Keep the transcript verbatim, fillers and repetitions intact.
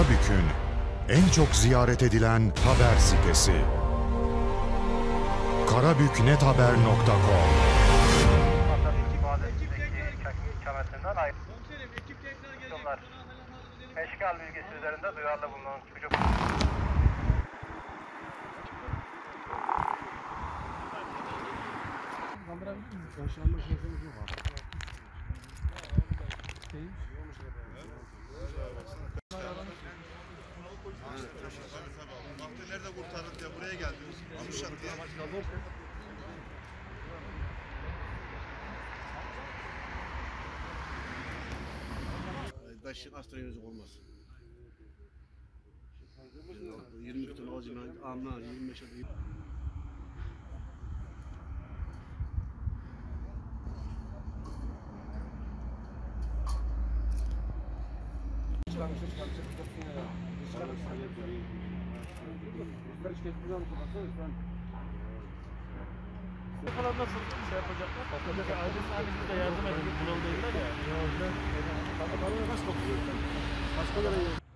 Karabük'ün en çok ziyaret edilen haber sitesi. karabüknethaber nokta com. Eşkal bilgisi üzerinde duyarlı bulunan çocuk. Nerede kurtarır diye buraya geldiniz. Almışlar diye. Beş yıl astronomik olmaz. yirmi iki ton alacağım, amlar yirmi beş adı. Falan nasıl şey yapacaklar? Mesela ailesine annesi de yardım edip bunaldılar ya. Nasıl bakıyor? Başkaları